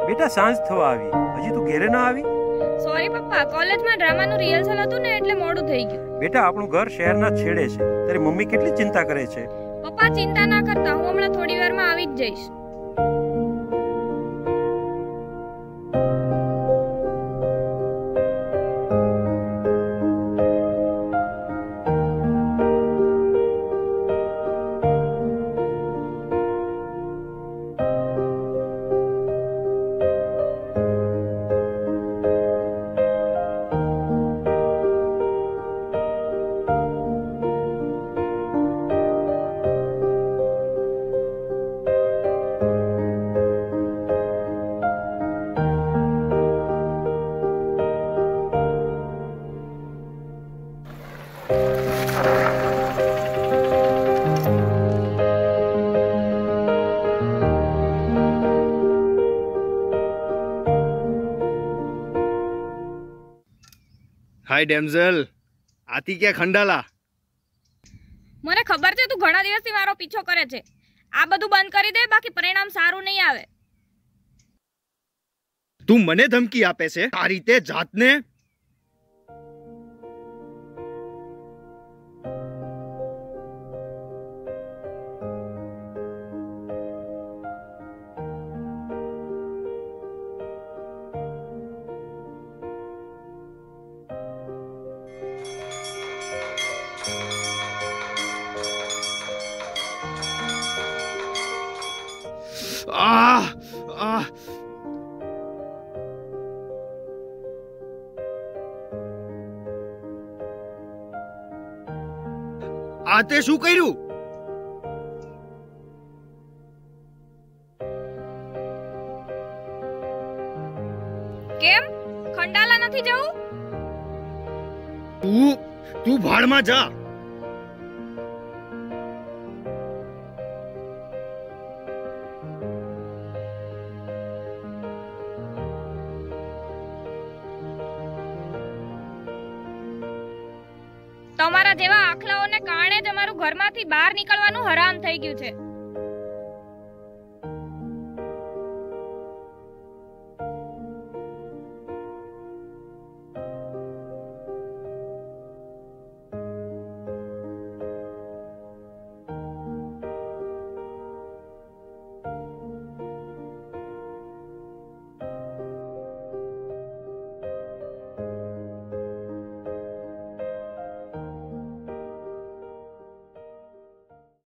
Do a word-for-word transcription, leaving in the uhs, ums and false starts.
બેટા સાંજ થવા આવી, હજી તું ઘરે ના આવી? સોરી પપ્પા, કોલેજમાં ડ્રામાનું રિહર્સલ હતું ને એટલે મોડું થઈ ગયું. બેટા આપણું ઘર શહેરના છેડે છે, તારી મમ્મી કેટલી ચિંતા કરે છે. પપ્પા ચિંતા ના કરતા, હું હમણાં થોડી વારમાં આવી જ જઈશ. હાય ડેમઝલ, આતી ક્યાં ખંડાલા? મને ખબર છે તું ઘણા દિવસથી મારો પીછો કરે છે. આ બધું બંધ કરી દે, બાકી પરિણામ સારું નહીં આવે. તું મને ધમકી આપે છે આ રીતે જાતને? Ah! Ah! આ તે શું કર્યું? કેમ ખંડાલા નથી જવું? તું તું ભાડમાં જા. તમારા જેવા આખલાઓને કારણે જ અમારું ઘરમાંથી બહાર નીકળવાનું હરામ થઈ ગયું છે.